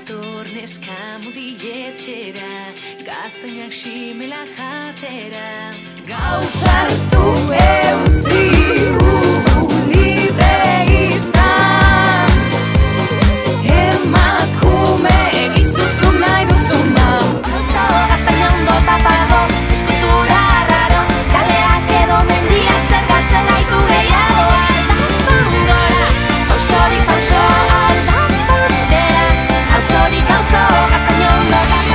Dator neska mutiletxera, gaztainak simela jatera. Gauza hartu eutzi libre izan, emakume egizuzu nahi duzun bau. Gaztaina ondo tapago, eskultura raro, kaleak edo mendiak zergatzen gaitu gehiago. Aldapan gora, pausorik pauso, aldapan bera, pausorik pauso, gaztaina ondo tapago.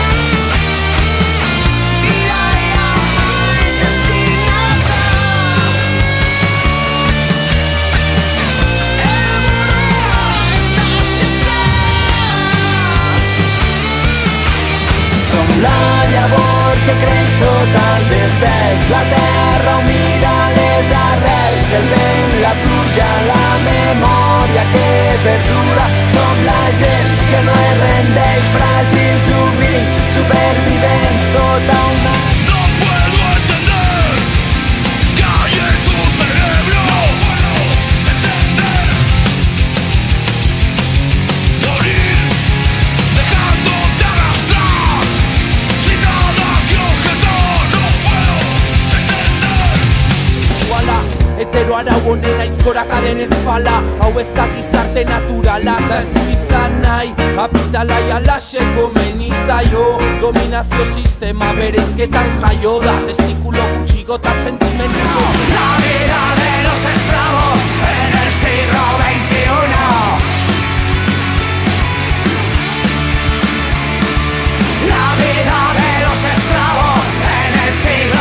La llavor que creix sota els estels, la terra humida, les arrels, el vent, la pluja, la memòria que perdura. Som la gent que no es rendeix, fràgils, humils, supervivents, tota una... No puedo entender que hay en tu cerebro. No puedo entender morir dejándote arrastrar sin nada que objetar. No puedo entender. Wala, hetero arau honen aizkorakaren espala. Hau ez da gizarte naturala, da ez du izan nahi. Kapitalai alaxe komen izaio, dominazio sistema bereizketan jaio da. Testikulo gutxigota sentimentu. La vida de los esclavos en el siglo XXI. La vida de los esclavos en el siglo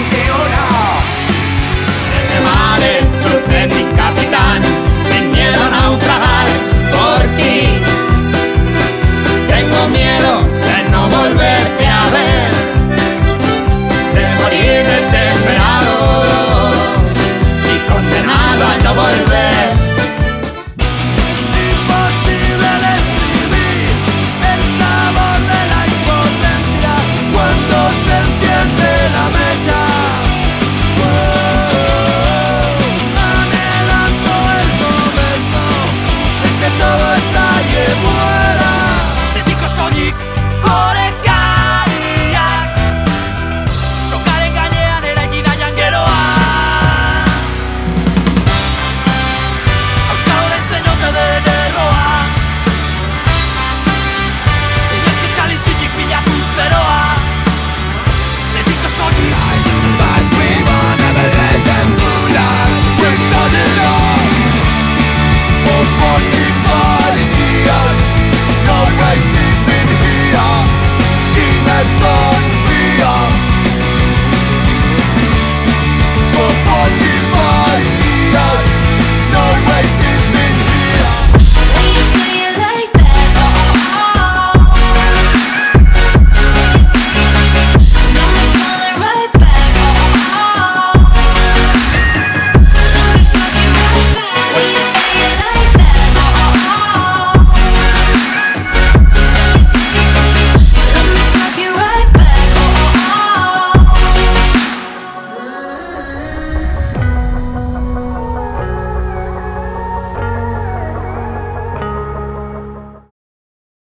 XXI. Siete mares, cruces sin capitán, sin miedo a naufragar por ti. Tengo miedo de no volverte a ver, de morir desesperado y condenado a no volver.